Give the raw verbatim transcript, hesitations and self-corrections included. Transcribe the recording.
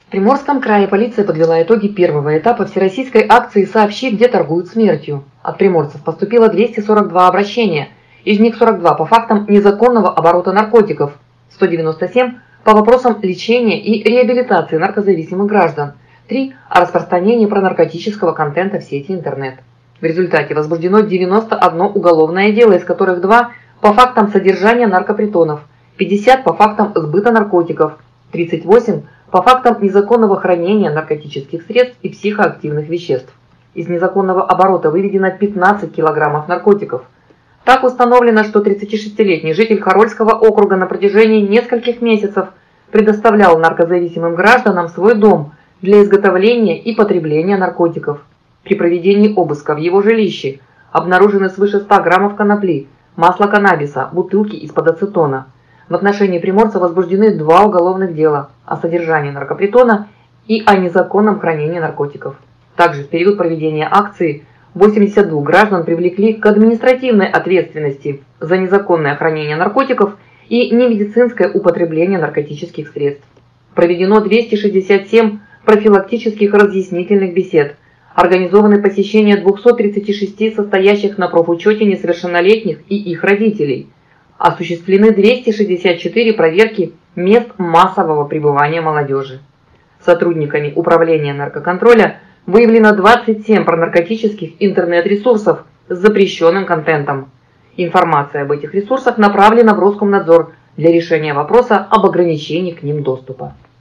В Приморском крае полиция подвела итоги первого этапа всероссийской акции «Сообщи, где торгуют смертью». От приморцев поступило двести сорок два обращения, из них сорок два по фактам незаконного оборота наркотиков, сто девяносто семь по вопросам лечения и реабилитации наркозависимых граждан, три о распространении пронаркотического контента в сети интернет. В результате возбуждено девяносто одно уголовное дело, из которых два по фактам содержания наркопритонов, пятьдесят по фактам сбыта наркотиков, тридцать восемь по фактам незаконного хранения наркотических средств и психоактивных веществ. Из незаконного оборота выведено пятнадцать килограммов наркотиков. Так установлено, что тридцатишестилетний житель Харольского округа на протяжении нескольких месяцев предоставлял наркозависимым гражданам свой дом для изготовления и потребления наркотиков. При проведении обыска в его жилище обнаружены свыше ста граммов конопли, масла каннабиса, бутылки из-под ацетона. В отношении приморца возбуждены два уголовных дела о содержании наркопритона и о незаконном хранении наркотиков. Также в период проведения акции восемьдесят два граждан привлекли к административной ответственности за незаконное хранение наркотиков и немедицинское употребление наркотических средств. Проведено двести шестьдесят семь профилактических разъяснительных бесед, организованы посещения двухсот тридцати шести состоящих на профучете несовершеннолетних и их родителей. Осуществлены двести шестьдесят четыре проверки мест массового пребывания молодежи. Сотрудниками Управления наркоконтроля выявлено двадцать семь пронаркотических интернет-ресурсов с запрещенным контентом. Информация об этих ресурсах направлена в Роскомнадзор для решения вопроса об ограничении к ним доступа.